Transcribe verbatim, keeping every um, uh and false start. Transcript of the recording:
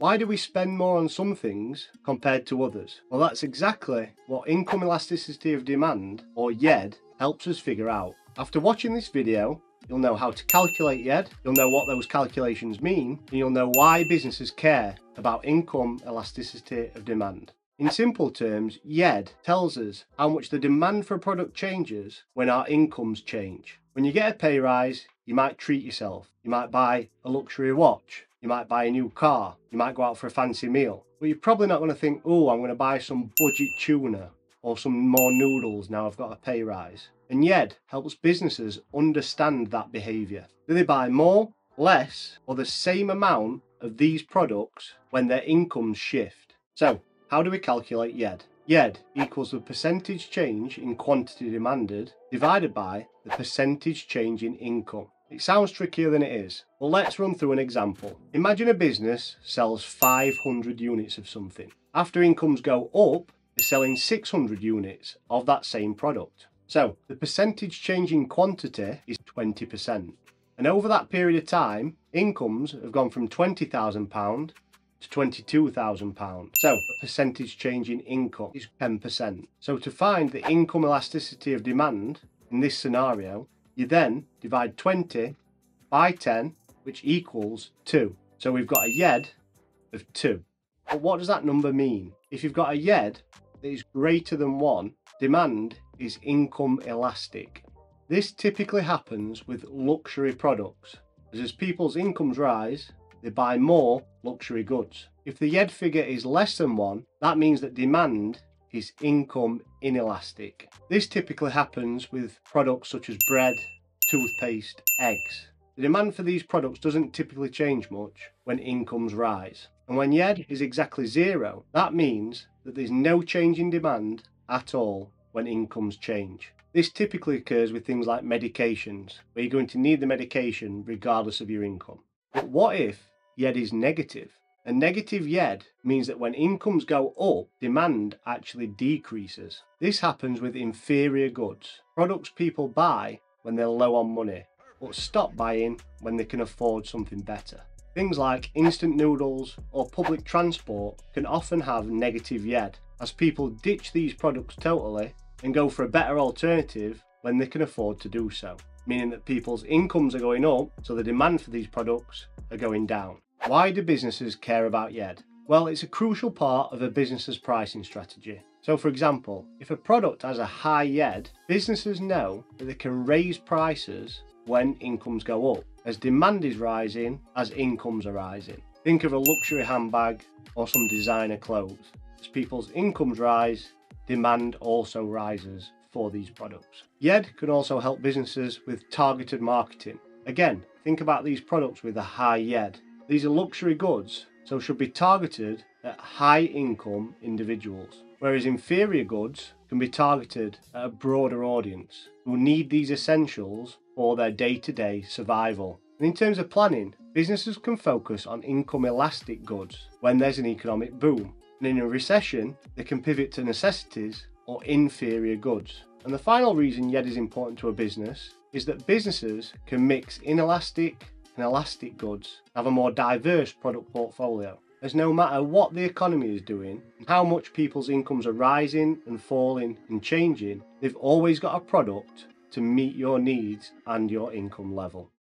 Why do we spend more on some things compared to others? Well, that's exactly what Income Elasticity of Demand, or Y E D, helps us figure out. After watching this video, you'll know how to calculate Y E D, you'll know what those calculations mean, and you'll know why businesses care about income elasticity of demand. In simple terms, Y E D tells us how much the demand for a product changes when our incomes change. When you get a pay rise, you might treat yourself. You might buy a luxury watch. You might buy a new car. You might go out for a fancy meal. But you're probably not going to think, oh, I'm going to buy some budget tuna or some more noodles now I've got a pay rise. And Y E D helps businesses understand that behaviour. Do they buy more, less, or the same amount of these products when their incomes shift? So, how do we calculate Y E D? Y E D equals the percentage change in quantity demanded divided by the percentage change in income. It sounds trickier than it is. Well, let's run through an example. Imagine a business sells five hundred units of something. After incomes go up, they're selling six hundred units of that same product. So the percentage change in quantity is twenty percent. And over that period of time, incomes have gone from twenty thousand pounds to twenty-two thousand pounds. So the percentage change in income is ten percent. So to find the income elasticity of demand in this scenario, you then divide twenty by ten, which equals two. So we've got a Y E D of two. But what does that number mean? If you've got a Y E D that is greater than one, demand is income elastic. This typically happens with luxury products, as as people's incomes rise, they buy more luxury goods. If the Y E D figure is less than one, that means that demand is income inelastic. This typically happens with products such as bread, toothpaste, eggs. The demand for these products doesn't typically change much when incomes rise. And when Y E D is exactly zero, that means that there's no change in demand at all when incomes change. This typically occurs with things like medications, where you're going to need the medication regardless of your income. But what if Y E D is negative? A negative Y E D means that when incomes go up, demand actually decreases. This happens with inferior goods, products people buy when they're low on money, but stop buying when they can afford something better. Things like instant noodles or public transport can often have negative Y E D, as people ditch these products totally and go for a better alternative when they can afford to do so, meaning that people's incomes are going up, so the demand for these products are going down. Why do businesses care about Y E D? Well, it's a crucial part of a business's pricing strategy. So for example, if a product has a high Y E D, businesses know that they can raise prices when incomes go up, as demand is rising as incomes are rising. Think of a luxury handbag or some designer clothes. As people's incomes rise, demand also rises for these products. Y E D can also help businesses with targeted marketing. Again, think about these products with a high Y E D. These are luxury goods, so should be targeted at high income individuals, whereas inferior goods can be targeted at a broader audience who need these essentials for their day-to-day survival. And in terms of planning, businesses can focus on income elastic goods when there's an economic boom, and in a recession they can pivot to necessities or inferior goods. And the final reason Y E D is important to a business is that businesses can mix inelastic and elastic goods, have a more diverse product portfolio, as no matter what the economy is doing and how much people's incomes are rising and falling and changing, they've always got a product to meet your needs and your income level.